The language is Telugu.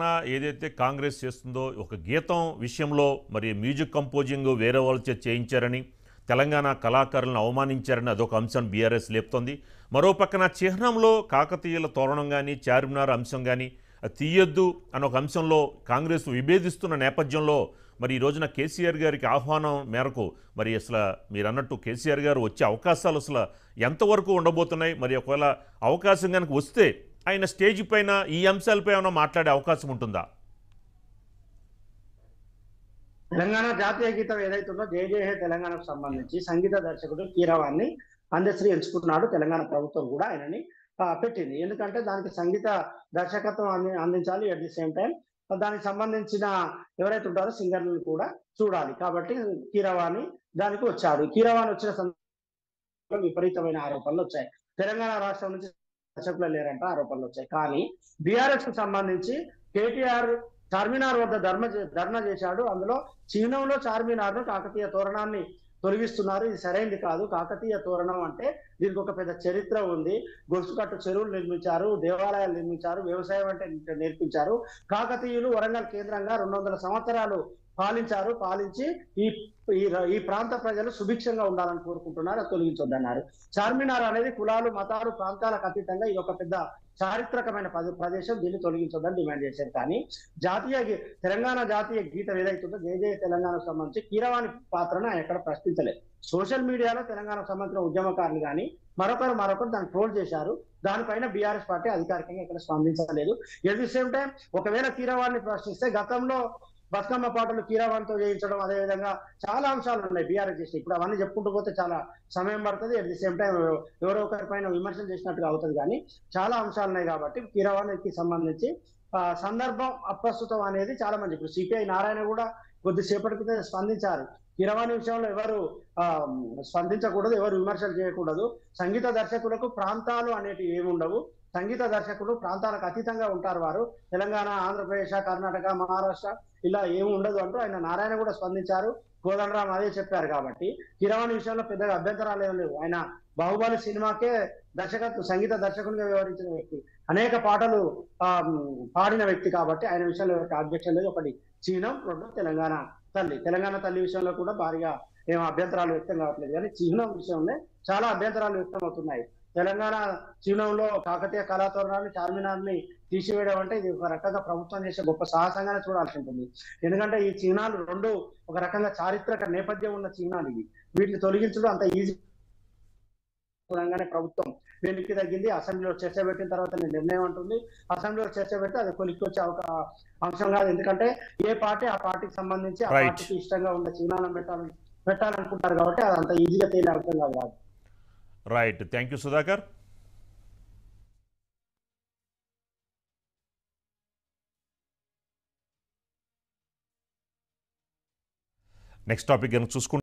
తెలంగాణ ఏదైతే కాంగ్రెస్ చేస్తుందో ఒక గీతం విషయంలో మరి మ్యూజిక్ కంపోజింగ్ వేరే వాళ్ళు చేయించారని తెలంగాణ కళాకారులను అవమానించారని అదొక అంశం బీఆర్ఎస్ లేపుతోంది. మరో పక్కన చిహ్నంలో కాకతీయుల తోరణం కానీ చార్మినార్ అంశం కానీ తీయొద్దు అన్న ఒక అంశంలో కాంగ్రెస్ విభేదిస్తున్న నేపథ్యంలో మరి ఈ రోజున కేసీఆర్ గారికి ఆహ్వానం మేరకు మరి అసలు మీరు అన్నట్టు కేసీఆర్ గారు వచ్చే అవకాశాలు అసలు ఎంతవరకు ఉండబోతున్నాయి? మరి ఒకవేళ అవకాశం కనుక వస్తే ఆయన స్టేజ్ పైన ఈ అంశాలపై ఏమైనా మాట్లాడే అవకాశం ఉంటుందా? తెలంగాణ జాతీయ గీతం ఏదైతుందో జయ జయ హే తెలంగాణకు సంబంధించి సంగీత దర్శకుడు కీరవాణి అందశ్రీ ఎంచుకుంటున్నాడు. తెలంగాణ ప్రభుత్వం కూడా ఆయనని పెట్టింది. ఎందుకంటే దానికి సంగీత దర్శకత్వం అందించాలి. అట్ ది సేమ్ టైం దానికి సంబంధించిన ఎవరైతే ఉంటారో సింగర్లను కూడా చూడాలి. కాబట్టి కీరవాణి దానికి వచ్చాడు. కీరవాణి వచ్చిన సందర్భంలో విపరీతమైన ఆరోపణలు వచ్చాయి. తెలంగాణ రాష్ట్రం నుంచి దర్శకులు లేరంట ఆరోపణలు వచ్చాయి. కానీ బీఆర్ఎస్ కు సంబంధించి కేటీఆర్ చార్మినార్ వద్ద ధర్నా చేశాడు. అందులో చిహ్నంలో చార్మినార్ ను కాకతీయ తోరణాన్ని తొలగిస్తున్నారు. ఇది సరైనది కాదు. కాకతీయ తోరణం అంటే దీనికి ఒక పెద్ద చరిత్ర ఉంది. గొలుసుకట్టు చెరువులు నిర్మించారు, దేవాలయాలు నిర్మించారు, వ్యవసాయం అంటే నేర్పించారు. కాకతీయులు వరంగల్ కేంద్రంగా 200 సంవత్సరాలు పాలించి ఈ ప్రాంత ప్రజలు సుభిక్షంగా ఉండాలని కోరుకుంటున్నారు. అది తొలగించొద్దన్నారు. చార్మినార్ అనేది కులాలు, మతాలు, ప్రాంతాలకు అతీతంగా ఇది ఒక పెద్ద చారిత్రకమైన ప్రదేశం. దీన్ని తొలగించొద్దని డిమాండ్ చేశారు. కానీ తెలంగాణ జాతీయ గీతం ఏదైతుందో జయ జయ తెలంగాణకు సంబంధించి కీరవాణి పాత్రను ఆయన ఎక్కడ ప్రశ్నించలేదు. సోషల్ మీడియాలో తెలంగాణకు సంబంధించిన ఉద్యమకారులు కానీ మరొకరు దాన్ని ట్రోల్ చేశారు. దానిపైన బీఆర్ఎస్ పార్టీ అధికారికంగా ఇక్కడ స్పందించలేదు. ఎట్ ది సేమ్ టైం ఒకవేళ కీరవాణిని ప్రశ్నిస్తే గతంలో బతుకమ్మ పాటలు కీరవాణితో చేయించడం, అదేవిధంగా చాలా అంశాలు ఉన్నాయి బీఆర్ఎస్ చేసి. ఇప్పుడు అవన్నీ చెప్పుకుంటూ పోతే చాలా సమయం పడుతుంది. అట్ ది సేమ్ టైం ఎవరో ఒకరి పైన విమర్శలు చేసినట్టుగా అవుతుంది. కానీ చాలా అంశాలు ఉన్నాయి కాబట్టి కీరవాణికి సంబంధించి సందర్భం అప్రస్తుతం అనేది చాలా మంది. ఇప్పుడు సిపిఐ నారాయణ కూడా కొద్దిసేపటి క్రితం స్పందించారు. కీరవాణి విషయంలో ఎవరు స్పందించకూడదు, ఎవరు విమర్శలు చేయకూడదు. సంగీత దర్శకులకు ప్రాంతాలు అనేటివి ఏమి ఉండవు. సంగీత దర్శకులు ప్రాంతాలకు అతీతంగా ఉంటారు. వారు తెలంగాణ, ఆంధ్రప్రదేశ్, కర్ణాటక, మహారాష్ట్ర ఇలా ఏమి ఉండదు అంటూ ఆయన నారాయణ కూడా స్పందించారు. కోదండరాం అదే చెప్పారు. కాబట్టి కీరవాణి విషయంలో పెద్దగా అభ్యంతరాలు ఏం లేవు. ఆయన బాహుబలి సినిమాకే సంగీత దర్శకునిగా వ్యవహరించిన వ్యక్తి, అనేక పాటలు పాడిన వ్యక్తి. కాబట్టి ఆయన విషయంలో అబ్జెక్షన్ లేదు. ఒకటి చిహ్నం, రెండు తెలంగాణ తల్లి విషయంలో కూడా భారీగా ఏం అభ్యంతరాలు వ్యక్తం కావట్లేదు. కానీ చిహ్నం విషయంలో చాలా అభ్యంతరాలు వ్యక్తం అవుతున్నాయి. తెలంగాణ చిహ్నంలో కాకతీయ కళాతోరణాన్ని, చార్మినార్ని తీసివేయడం అంటే ఇది ఒక రకంగా ప్రభుత్వం చేసే గొప్ప సాహసంగానే చూడాల్సి ఉంటుంది. ఎందుకంటే ఈ చిహ్నాలు రెండు ఒక రకంగా చారిత్రక నేపథ్యం ఉన్న చిహ్నాలు ఇవి. వీటిని తొలగించడం అంత ఈజీ ప్రభుత్వం వెనక్కి తగ్గింది. అసెంబ్లీలో చర్చ పెట్టిన తర్వాత నిర్ణయం ఉంటుంది. అసెంబ్లీలో చర్చ పెడితే అది కొలిక్కి వచ్చే అంశం కాదు. ఎందుకంటే ఏ పార్టీ ఆ పార్టీకి సంబంధించి ఆ పార్టీకి ఇష్టంగా ఉన్న చిహ్నాలను పెట్టాలనుకుంటారు. కాబట్టి అది అంత ఈజీగా తేలే అంశం కాదు. Right, thank you Sudhakar. Next topic కనుక చూసుకుంటే